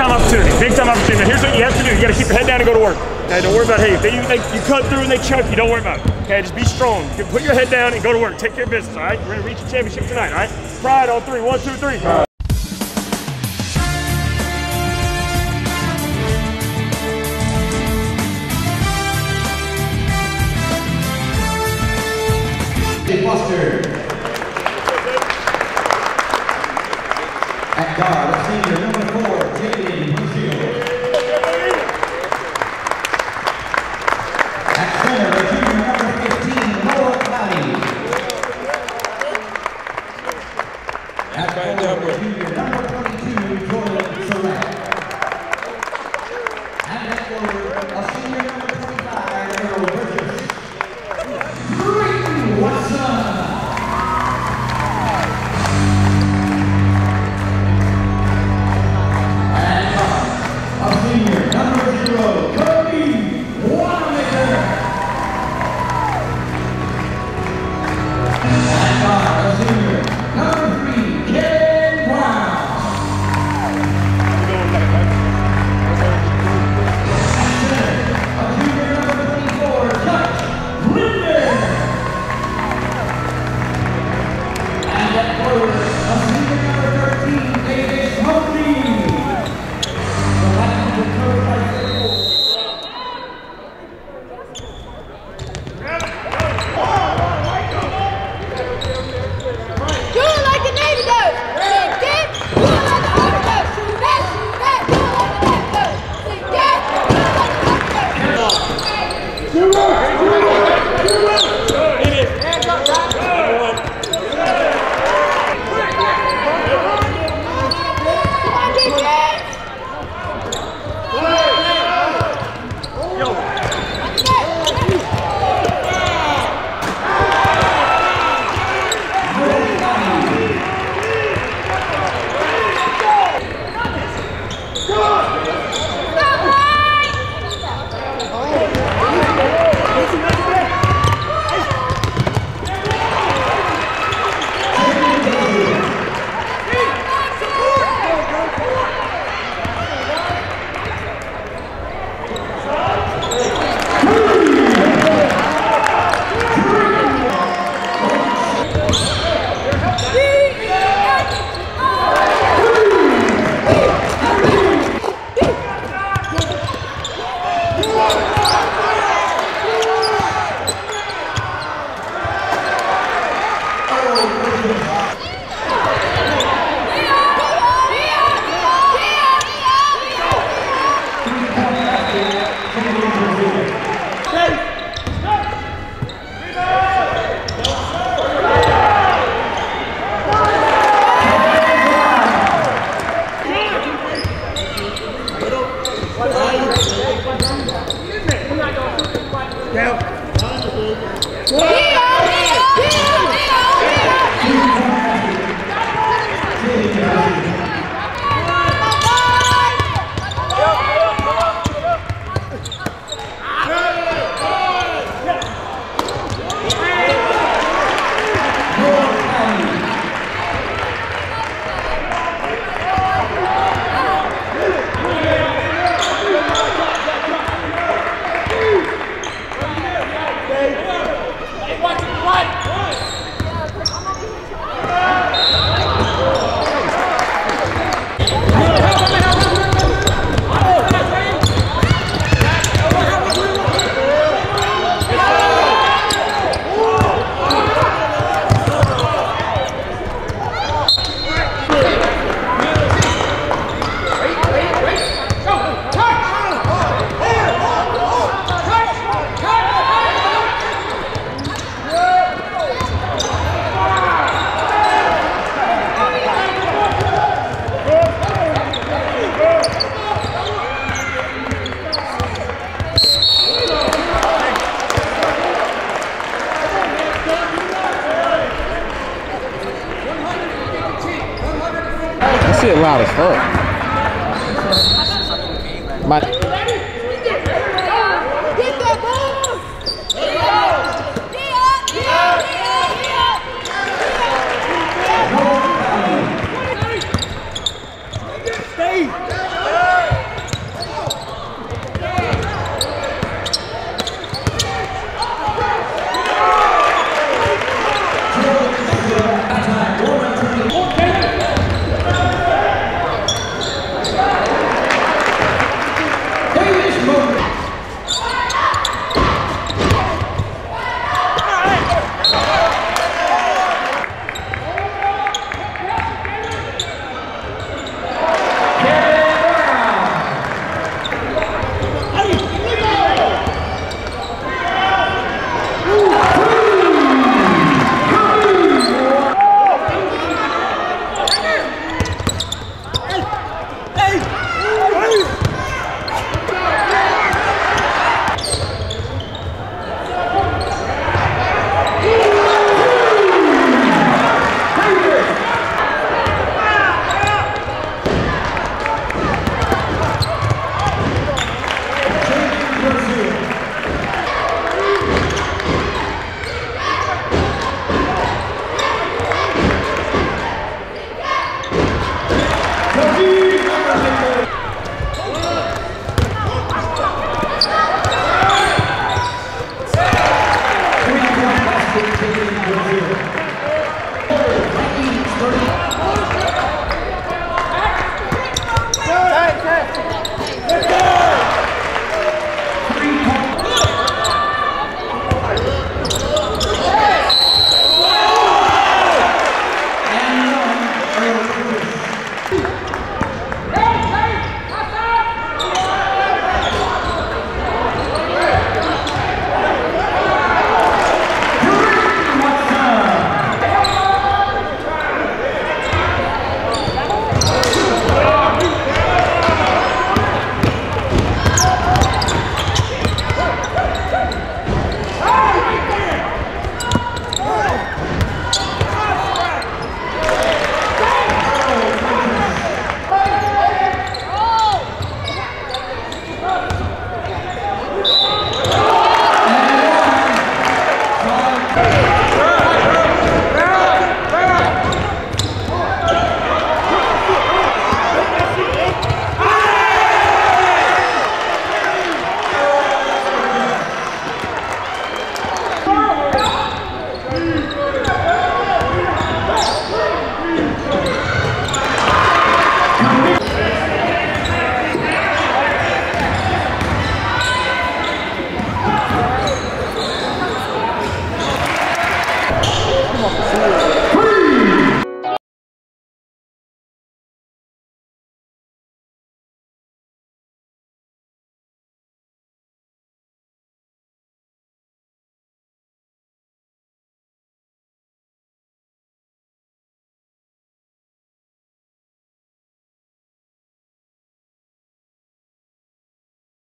time opportunity. Big time opportunity. Now, here's what you have to do. You got to keep your head down and go to work. Okay, don't worry about, hey, if you cut through and they choke you, don't worry about it. Okay, just be strong. You put your head down and go to work. Take care of business, all right? We're going to reach a championship tonight, all right? Pride on three. 1, 2, 3. Foster. At guard, senior number 4, Jaden Winfield. At center, junior number 15, Noah Cloudy. At forward, junior number 22, Jordan Surratt. And at forward, a senior number 25, Earl Burgess. Drayton Watson. Shit loud as fuck. Stay!